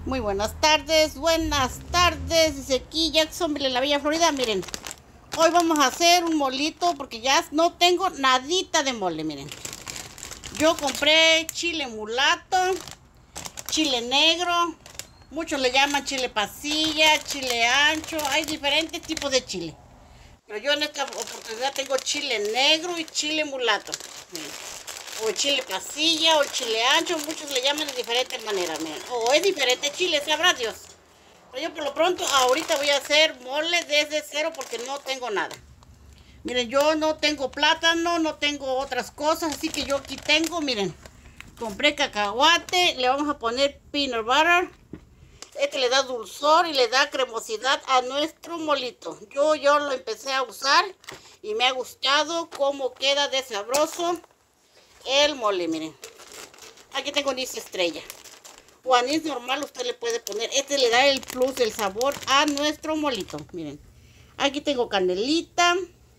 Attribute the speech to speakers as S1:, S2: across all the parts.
S1: Muy buenas tardes, desde aquí Jacksonville, en la Bella Florida. Miren, hoy vamos a hacer un molito porque ya no tengo nadita de mole, miren. Yo compré chile mulato, chile negro, muchos le llaman chile pasilla, chile ancho, hay diferentes tipos de chile. Pero yo en esta oportunidad tengo chile negro y chile mulato, miren. O chile pasilla o chile ancho, muchos le llaman de diferentes maneras, miren. O es diferente chile, sabrá Dios. Pero yo por lo pronto ahorita voy a hacer mole desde cero porque no tengo nada. Miren, yo no tengo plátano, no tengo otras cosas, así que yo aquí tengo, miren, compré cacahuate, le vamos a poner peanut butter. Este le da dulzor y le da cremosidad a nuestro molito. Yo lo empecé a usar y me ha gustado cómo queda de sabroso el mole, miren. Aquí tengo anís estrella o anís normal, usted le puede poner. Este le da el plus del sabor a nuestro molito, miren. Aquí tengo canelita,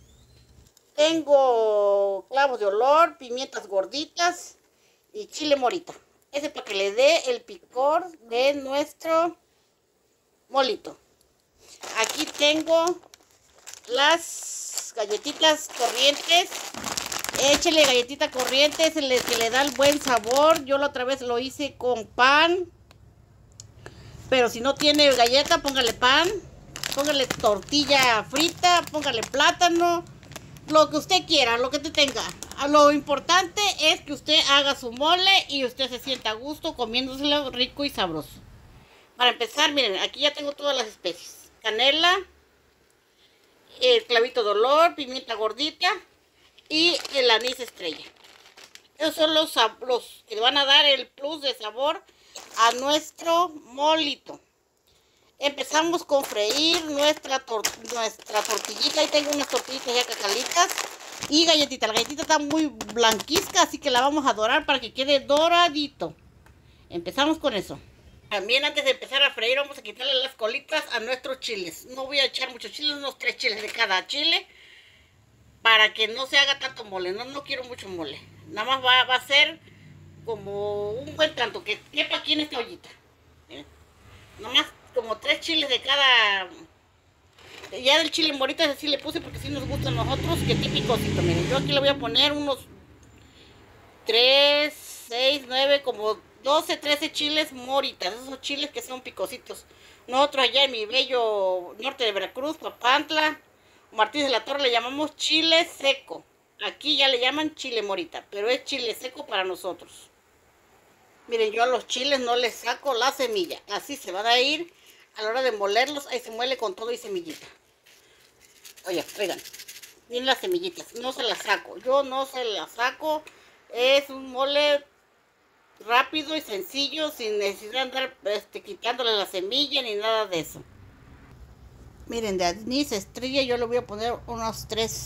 S1: tengo clavos de olor, pimientas gorditas y chile morita. Ese para que le dé el picor de nuestro molito. Aquí tengo las galletitas corrientes. Échele galletita corriente, es el que le da el buen sabor. Yo la otra vez lo hice con pan. Pero si no tiene galleta, póngale pan. Póngale tortilla frita, póngale plátano. Lo que usted quiera, lo que te tenga. Lo importante es que usted haga su mole y usted se sienta a gusto comiéndoselo rico y sabroso. Para empezar, miren, aquí ya tengo todas las especies. Canela, el clavito de olor, pimienta gordita y el anís estrella. Esos son los que van a dar el plus de sabor a nuestro molito. Empezamos con freír nuestra tortillita. Ahí tengo unas tortillitas ya cacalitas y galletita. La galletita está muy blanquizca, así que la vamos a dorar para que quede doradito. Empezamos con eso. También antes de empezar a freír vamos a quitarle las colitas a nuestros chiles. No voy a echar muchos chiles, unos 3 chiles de cada chile, para que no se haga tanto mole. No quiero mucho mole. Nada más va a ser como un buen tanto que quepa aquí en esta ollita. Miren. Nada más como 3 chiles de cada. Ya del chile morita así le puse porque sí nos gustan nosotros, que típicosito. Miren, yo aquí le voy a poner unos 3, 6, 9, como 12, 13 chiles moritas. Esos chiles que son picositos. Nosotros allá en mi bello norte de Veracruz, Papantla, Martínez de la Torre, le llamamos chile seco. Aquí ya le llaman chile morita, pero es chile seco para nosotros. Miren, yo a los chiles no les saco la semilla. Así se van a ir a la hora de molerlos. Ahí se muele con todo y semillita. Oye, oigan, miren las semillitas. No se las saco. Yo no se las saco. Es un mole rápido y sencillo, sin necesidad de andar quitándole la semilla ni nada de eso. Miren, de anís estrella yo le voy a poner unos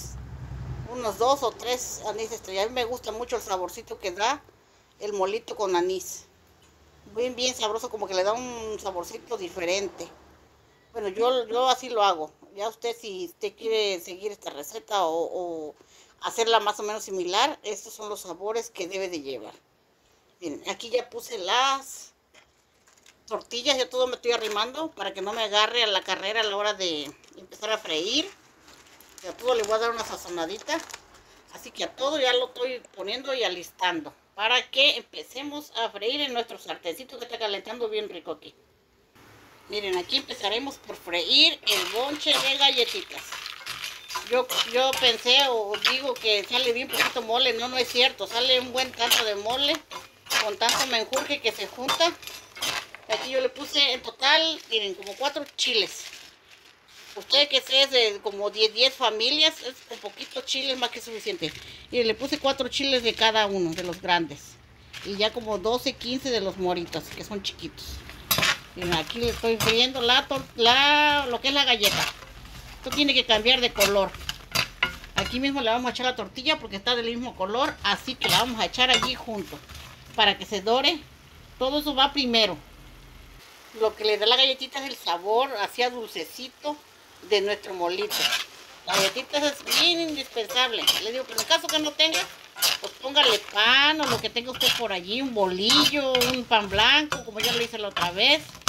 S1: 2 o 3 anís estrella. A mí me gusta mucho el saborcito que da el molito con anís. Bien sabroso, como que le da un saborcito diferente. Bueno, yo así lo hago. Ya usted, si usted quiere seguir esta receta o hacerla más o menos similar, estos son los sabores que debe de llevar. Miren, aquí ya puse las tortillas, yo todo me estoy arrimando para que no me agarre a la carrera a la hora de empezar a freír. A todo le voy a dar una sazonadita. Así que a todo ya lo estoy poniendo y alistando para que empecemos a freír en nuestro sartencito que está calentando bien rico aquí. Miren, aquí empezaremos por freír el bonche de galletitas. Yo pensé o digo que sale bien poquito mole. No es cierto. Sale un buen tanto de mole con tanto menjurje que se junta. Aquí yo le puse en total, miren, como 4 chiles. Usted que es de como 10 familias, es con poquitos chiles más que suficiente. Y le puse 4 chiles de cada uno, de los grandes. Y ya como 12, 15 de los moritos, que son chiquitos. Miren, aquí le estoy friendo lo que es la galleta. Esto tiene que cambiar de color. Aquí mismo le vamos a echar la tortilla porque está del mismo color. Así que la vamos a echar allí junto, para que se dore. Todo eso va primero. Lo que le da la galletita es el sabor hacia dulcecito de nuestro molito. La galletita es bien indispensable. Le digo, pero en caso que no tenga, pues póngale pan o lo que tenga usted por allí, un bolillo, un pan blanco, como yo lo hice la otra vez.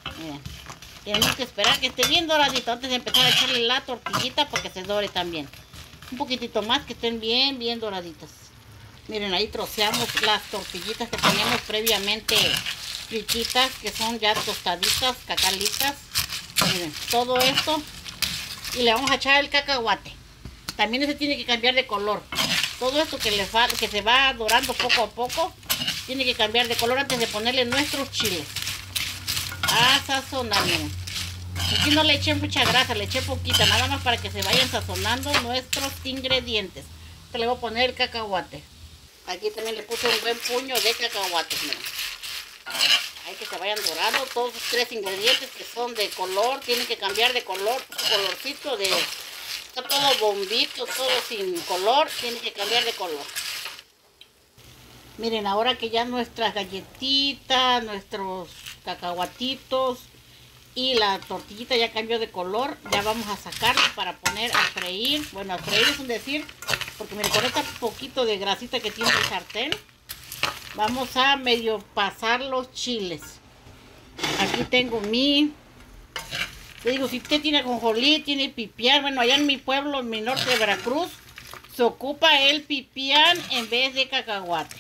S1: Miren, tenemos que esperar que esté bien doradito antes de empezar a echarle la tortillita para que se dore también. Un poquitito más, que estén bien doraditas. Miren, ahí troceamos las tortillitas que teníamos previamente frititas, que son ya tostaditas, cacalitas. Miren, todo esto. Y le vamos a echar el cacahuate. También ese tiene que cambiar de color. Todo esto que se va dorando poco a poco, tiene que cambiar de color antes de ponerle nuestros chiles. A sazonar, miren. Aquí no le eché mucha grasa, le eché poquita, nada más para que se vayan sazonando nuestros ingredientes. Te le voy a poner el cacahuate. Aquí también le puse un buen puño de cacahuates, miren. Hay que se vayan dorando todos los 3 ingredientes que son de color, tienen que cambiar de color, colorcito de... Está todo bombito, todo sin color, tiene que cambiar de color. Miren, ahora que ya nuestras galletitas, nuestros cacahuatitos y la tortillita ya cambió de color, ya vamos a sacarlo para poner a freír. Bueno, a freír es un decir, porque miren, con este poquito de grasita que tiene el sartén, vamos a medio pasar los chiles. Aquí tengo te digo, si usted tiene ajonjolí, tiene pipián, bueno, allá en mi pueblo, en mi norte de Veracruz, se ocupa el pipián en vez de cacahuate.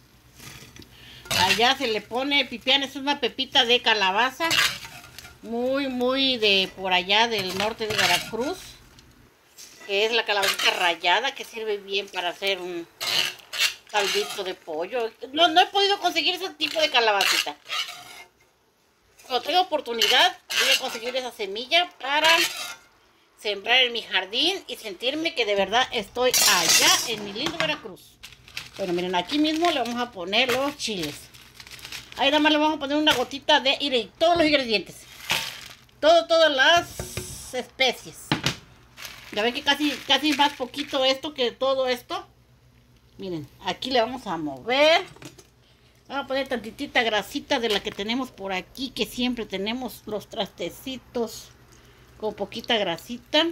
S1: Allá se le pone pipián, es una pepita de calabaza, muy de por allá del norte de Veracruz, que es la calabacita rallada, que sirve bien para hacer un caldito de pollo. No he podido conseguir ese tipo de calabacita. Cuando tenga oportunidad, voy a conseguir esa semilla para sembrar en mi jardín y sentirme que de verdad estoy allá en mi lindo Veracruz. Bueno, miren, aquí mismo le vamos a poner los chiles. Ahí nada más le vamos a poner una gotita de todos los ingredientes. Todas las especies. Ya ven que casi más poquito esto que todo esto. Miren, aquí le vamos a mover. Vamos a poner tantitita grasita de la que tenemos por aquí, que siempre tenemos los trastecitos con poquita grasita.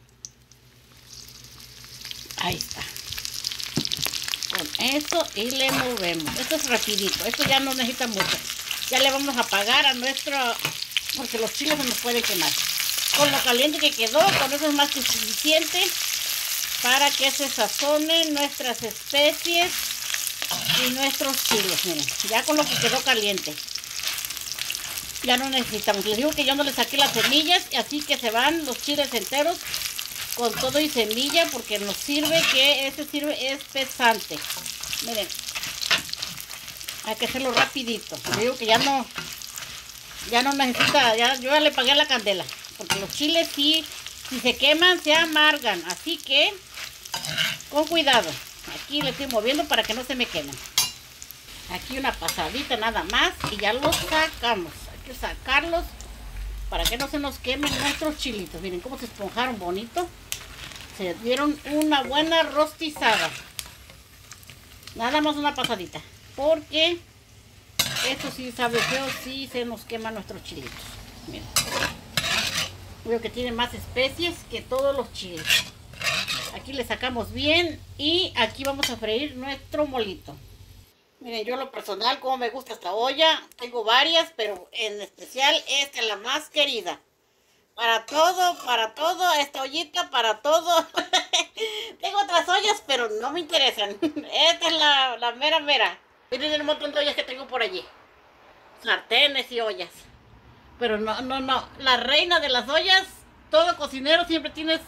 S1: Ahí está. Con eso y le movemos. Esto es rapidito, esto ya no necesita mucho. Ya le vamos a apagar a nuestro, porque los chiles se nos pueden quemar. Con lo caliente que quedó, con eso es más que suficiente para que se sazonen nuestras especies y nuestros chiles. Miren, ya con lo que quedó caliente, ya no necesitamos. Les digo que yo no le saqué las semillas, y así que se van los chiles enteros con todo y semilla, porque nos sirve que es pesante. Miren, hay que hacerlo rapidito. Les digo que ya no necesita, yo ya le pagué la candela, porque los chiles si se queman se amargan, así que con cuidado. Aquí le estoy moviendo para que no se me quemen. Aquí una pasadita nada más y ya los sacamos. Hay que sacarlos para que no se nos quemen nuestros chilitos. Miren cómo se esponjaron bonito. Se dieron una buena rostizada. Nada más una pasadita, porque esto sí sabe feo si se nos queman nuestros chilitos. Miren, veo que tiene más especies que todos los chiles. Aquí le sacamos bien y aquí vamos a freír nuestro molito. Miren, yo lo personal, como me gusta esta olla, tengo varias, pero en especial esta es la más querida. Para todo, esta ollita, para todo. Tengo otras ollas, pero no me interesan. Esta es la mera. Miren el montón de ollas que tengo por allí. Sartenes y ollas. Pero no. La reina de las ollas, todo cocinero siempre tiene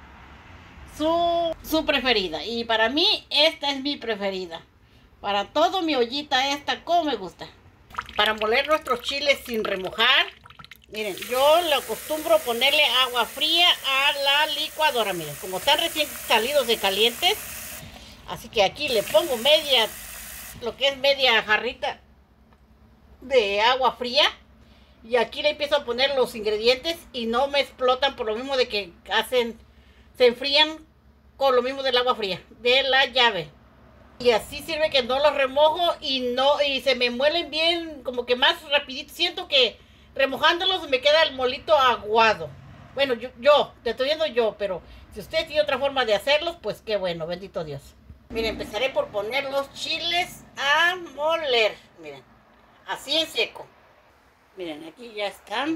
S1: su preferida. Y para mí, esta es mi preferida. Para todo, mi ollita esta, como me gusta. Para moler nuestros chiles sin remojar, miren, yo le acostumbro ponerle agua fría a la licuadora. Miren, como están recién salidos de calientes, así que aquí le pongo media jarrita de agua fría. Y aquí le empiezo a poner los ingredientes y no me explotan, por lo mismo de que se enfrían con lo mismo del agua fría, de la llave. Y así sirve que no los remojo y se me muelen bien, como que más rapidito. Siento que remojándolos me queda el molito aguado. Bueno, yo te estoy viendo yo, pero si usted tiene otra forma de hacerlos, pues qué bueno, bendito Dios. Miren, empezaré por poner los chiles a moler. Miren, así en seco. Miren, aquí ya están.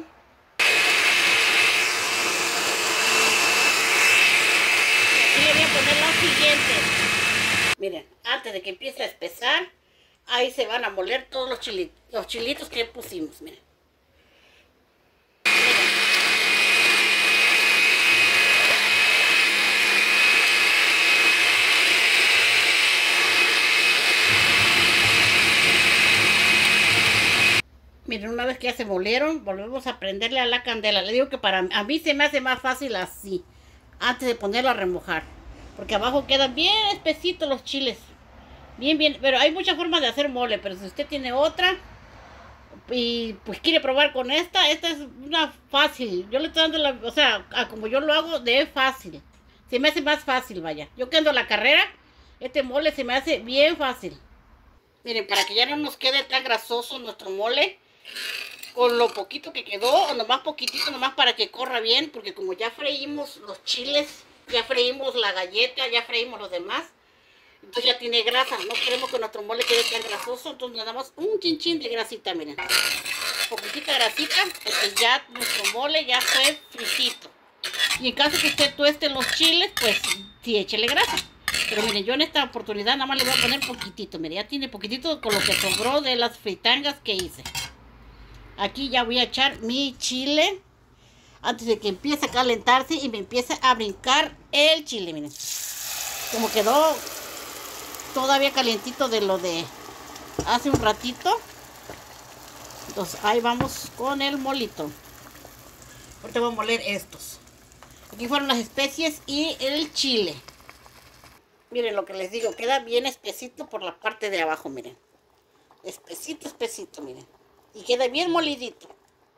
S1: Aquí le voy a poner lo siguiente. Miren, antes de que empiece a espesar, ahí se van a moler todos los chilitos que pusimos, miren. Miren, una vez que ya se molieron, volvemos a prenderle a la candela. Le digo que a mí se me hace más fácil así, antes de ponerlo a remojar. Porque abajo quedan bien espesitos los chiles. Bien, bien. Pero hay muchas formas de hacer mole. Pero si usted tiene otra y pues quiere probar con esta es una fácil. Yo le estoy dando o sea, como yo lo hago, de fácil. Se me hace más fácil, vaya. Yo que ando a la carrera, este mole se me hace bien fácil. Miren, para que ya no nos quede tan grasoso nuestro mole, con lo poquito que quedó, o nomás poquitito, nomás para que corra bien, porque como ya freímos los chiles, ya freímos la galleta, ya freímos los demás, entonces ya tiene grasa. No queremos que nuestro mole quede tan grasoso, entonces le damos un chinchín de grasita, miren. Poquitita grasita, porque ya nuestro mole ya fue fritito. Y en caso que usted tueste los chiles, pues sí, échele grasa. Pero miren, yo en esta oportunidad nada más le voy a poner poquitito. Miren, ya tiene poquitito con lo que sobró de las fritangas que hice. Aquí ya voy a echar mi chile antes de que empiece a calentarse y me empiece a brincar el chile. Miren, como quedó todavía calientito de lo de hace un ratito. Entonces ahí vamos con el molito. Ahorita voy a moler estos. Aquí fueron las especies y el chile. Miren lo que les digo, queda bien espesito por la parte de abajo, miren. Espesito, espesito, miren. Y queda bien molidito.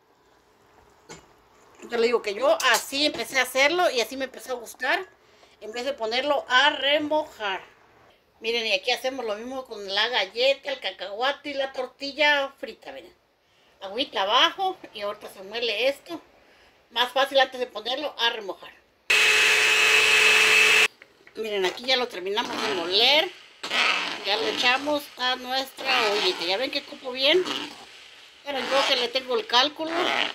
S1: Yo le digo que yo así empecé a hacerlo y así me empezó a gustar, en vez de ponerlo a remojar. Miren, y aquí hacemos lo mismo con la galleta, el cacahuate y la tortilla frita, miren. Agüita abajo y ahorita se muele esto. Más fácil antes de ponerlo a remojar. Miren, aquí ya lo terminamos de moler. Ya lo echamos a nuestra ollita. ¿Ya ven que cupo bien? Pero yo que le tengo el cálculo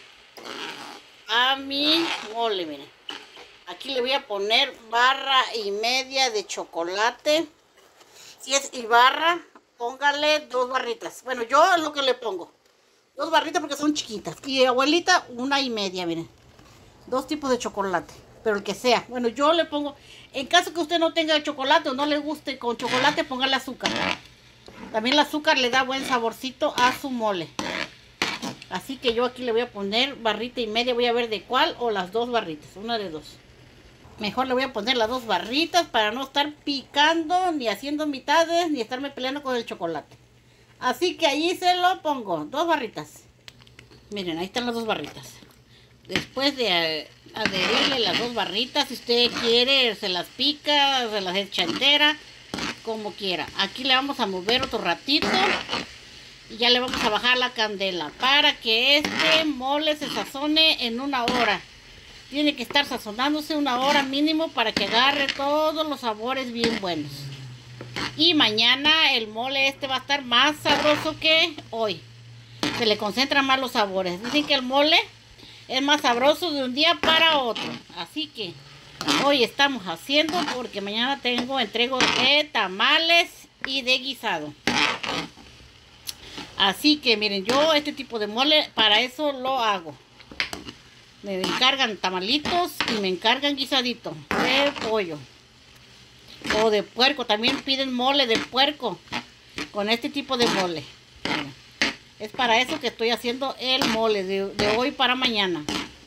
S1: a mi mole, miren. Aquí le voy a poner barra y media de chocolate. Si es Ibarra, póngale 2 barritas. Bueno, yo es lo que le pongo. 2 barritas porque son chiquitas. Y abuelita, 1,5, miren. 2 tipos de chocolate. Pero el que sea. Bueno, yo le pongo... En caso que usted no tenga chocolate o no le guste con chocolate, póngale azúcar. También el azúcar le da buen saborcito a su mole. Así que yo aquí le voy a poner barrita y media. Voy a ver de cuál o las 2 barritas. Una de 2. Mejor le voy a poner las 2 barritas para no estar picando, ni haciendo mitades, ni estarme peleando con el chocolate. Así que ahí se lo pongo. 2 barritas. Miren, ahí están las 2 barritas. Después de adherirle las 2 barritas, si usted quiere, se las pica, se las echa entera, como quiera. Aquí le vamos a mover otro ratito. Y ya le vamos a bajar la candela para que este mole se sazone en 1 hora. Tiene que estar sazonándose 1 hora mínimo para que agarre todos los sabores bien buenos. Y mañana el mole este va a estar más sabroso que hoy. Se le concentran más los sabores. Dicen que el mole es más sabroso de un día para otro. Así que hoy estamos haciendo porque mañana entrego de tamales y de guisado. Así que miren, yo este tipo de mole para eso lo hago. Me encargan tamalitos y me encargan guisadito de pollo o de puerco. También piden mole de puerco con este tipo de mole. Es para eso que estoy haciendo el mole de hoy para mañana.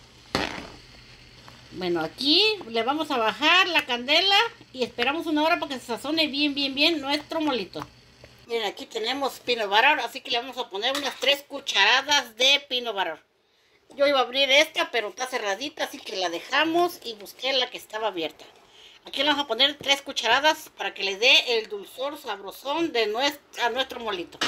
S1: Bueno, aquí le vamos a bajar la candela y esperamos 1 hora para que se sazone bien nuestro molito. Miren, aquí tenemos peanut butter, así que le vamos a poner unas 3 cucharadas de peanut butter. Yo iba a abrir esta, pero está cerradita, así que la dejamos y busqué la que estaba abierta. Aquí le vamos a poner 3 cucharadas para que le dé el dulzor sabrosón a nuestro molito.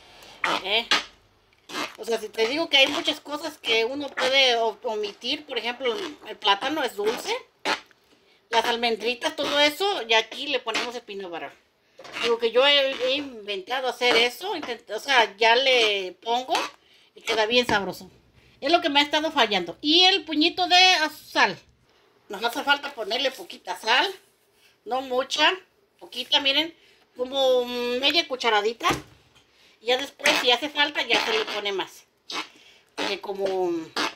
S1: O sea, si te digo que hay muchas cosas que uno puede omitir, por ejemplo, el plátano es dulce, las almendritas, todo eso, y aquí le ponemos el peanut butter. Digo que yo he inventado hacer eso, o sea, ya le pongo y queda bien sabroso. Es lo que me ha estado fallando. Y el puñito de sal. Nos hace falta ponerle poquita sal, no mucha, poquita, miren, como media cucharadita. Y ya después, si hace falta, ya se le pone más. Porque como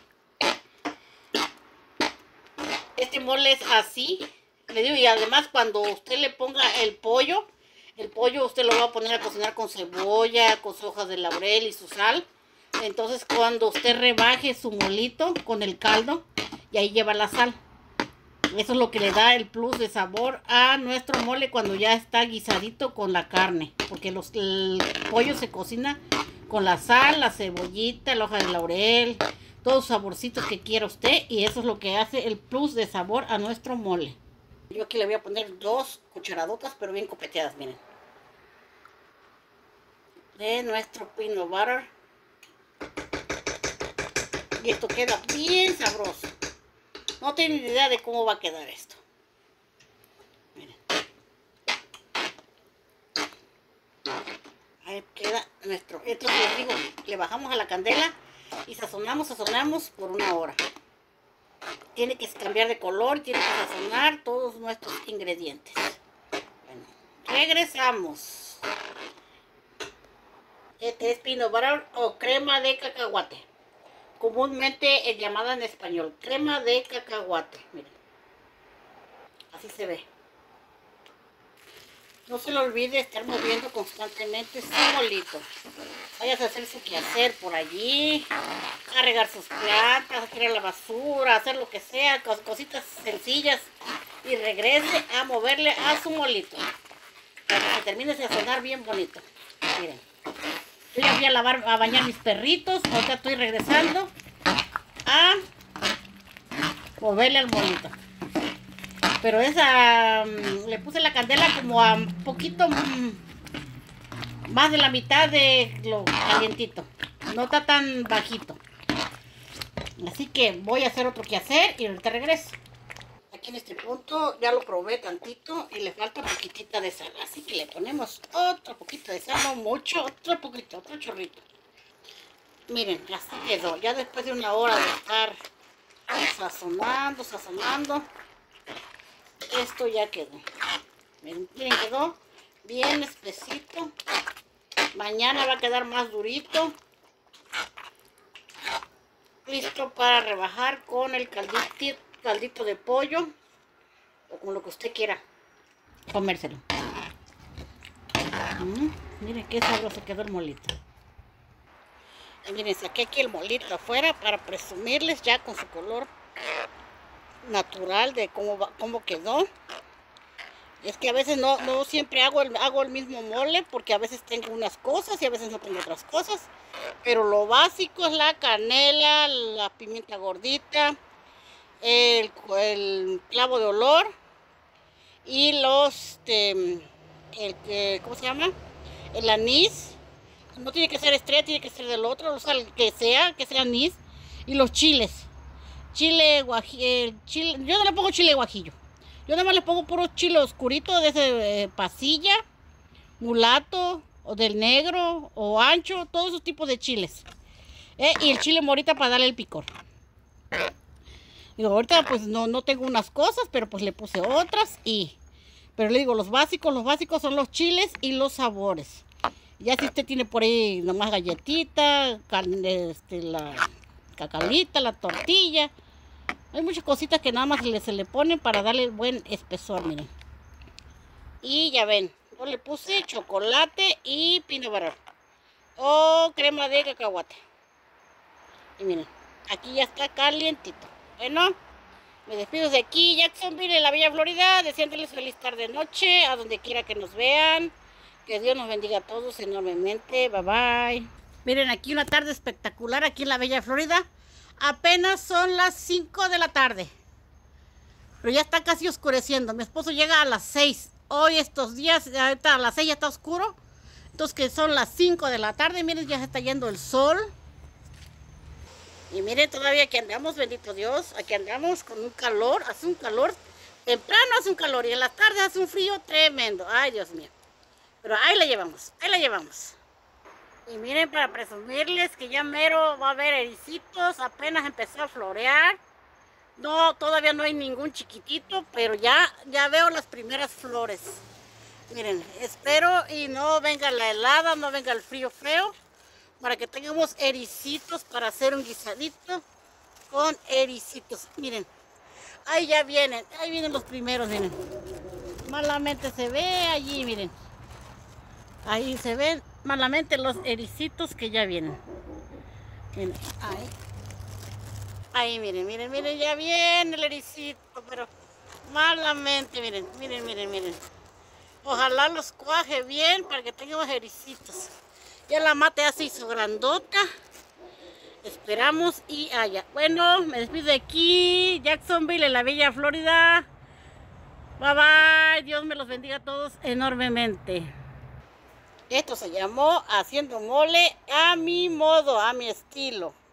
S1: este mole es así, le digo, y además cuando usted le ponga el pollo usted lo va a poner a cocinar con cebolla, con sus hojas de laurel y su sal. Entonces cuando usted rebaje su molito con el caldo, y ahí lleva la sal. Eso es lo que le da el plus de sabor a nuestro mole cuando ya está guisadito con la carne. Porque el pollo se cocina con la sal, la cebollita, la hoja de laurel, todos los saborcitos que quiera usted. Y eso es lo que hace el plus de sabor a nuestro mole. Yo aquí le voy a poner 2 cucharadotas, pero bien copeteadas, miren. De nuestro peanut butter. Y esto queda bien sabroso. No tengo ni idea de cómo va a quedar esto. Miren. Ahí queda nuestro. Entonces les digo, le bajamos a la candela y sazonamos por 1 hora. Tiene que cambiar de color, tiene que sazonar todos nuestros ingredientes. Bueno, regresamos. Este es peanut butter o crema de cacahuate. Comúnmente es llamada en español crema de cacahuate. Miren, así se ve. No se le olvide estar moviendo constantemente su molito. Vayas a hacer su quehacer por allí, a regar sus plantas, a tirar la basura, hacer lo que sea, cositas sencillas. Y regrese a moverle a su molito para que se termine de sazonar bien bonito. Miren. Yo ya fui a bañar mis perritos. Ahorita estoy regresando a moverle al molito. Pero esa le puse la candela como a un poquito más de la mitad de lo calientito. No está tan bajito. Así que voy a hacer otro quehacer y ahorita regreso. Aquí en este punto ya lo probé tantito y le falta poquitita de sal. Así que le ponemos otro poquito de sal, no mucho, otro poquito, otro chorrito. Miren, así quedó. Ya después de 1 hora de estar sazonando, esto ya quedó. Miren, quedó bien espesito. Mañana va a quedar más durito. Listo para rebajar con el caldito de pollo o con lo que usted quiera comérselo. Miren qué sabroso quedó el molito. Y miren, saqué aquí el molito afuera para presumirles ya con su color natural de cómo quedó. Es que a veces no siempre hago el mismo mole, porque a veces tengo unas cosas y a veces no tengo otras cosas. Pero lo básico es la canela, la pimienta gordita, el clavo de olor y ¿cómo se llama? El anís. No tiene que ser estrella, tiene que ser del otro, o sea, que sea anís. Y los chiles. Chile guajillo. Yo no le pongo chile guajillo. Yo nada más le pongo puro chile oscurito de ese pasilla, mulato, o del negro, o ancho, todos esos tipos de chiles. Y el chile morita para darle el picor. Digo, ahorita pues no tengo unas cosas, pero pues le puse otras pero le digo, los básicos son los chiles y los sabores. Ya si usted tiene por ahí nomás galletita, la cacalita, la tortilla. Hay muchas cositas que nada más se le ponen para darle buen espesor, miren. Y ya ven, yo le puse chocolate y peanut butter o crema de cacahuate. Y miren, aquí ya está calientito. Bueno, me despido de aquí, Jacksonville, en la Bella Florida, deseándoles feliz tarde noche, a donde quiera que nos vean. Que Dios nos bendiga a todos enormemente. Bye bye. Miren, aquí una tarde espectacular aquí en la Bella Florida. Apenas son las 5 de la tarde. Pero ya está casi oscureciendo. Mi esposo llega a las 6. Hoy estos días, ahorita a las 6 ya está oscuro. Entonces que son las 5 de la tarde. Miren, ya se está yendo el sol. Y miren, todavía aquí andamos, bendito Dios. Aquí andamos con un calor. Hace un calor. Temprano hace un calor y en la tarde hace un frío tremendo. Ay, Dios mío. Pero ahí la llevamos, ahí la llevamos. Y miren, para presumirles que ya mero va a haber ericitos, apenas empezó a florear. No, todavía no hay ningún chiquitito, pero ya veo las primeras flores. Miren, espero y no venga la helada, no venga el frío feo, para que tengamos ericitos para hacer un guisadito con ericitos. Miren, ahí ya vienen, ahí vienen los primeros, miren. Malamente se ve allí, miren. Ahí se ven malamente los ericitos que ya vienen. Miren, ahí. Ahí, miren, miren, miren, ya viene el ericito, pero malamente, miren, miren, miren, miren. Ojalá los cuaje bien para que tengamos ericitos. Ya la mata ya se hizo grandota. Esperamos y allá. Bueno, me despido de aquí, Jacksonville, en la bella Florida. Bye bye, Dios me los bendiga a todos enormemente. Esto se llamó Haciendo Mole a mi modo, a mi estilo.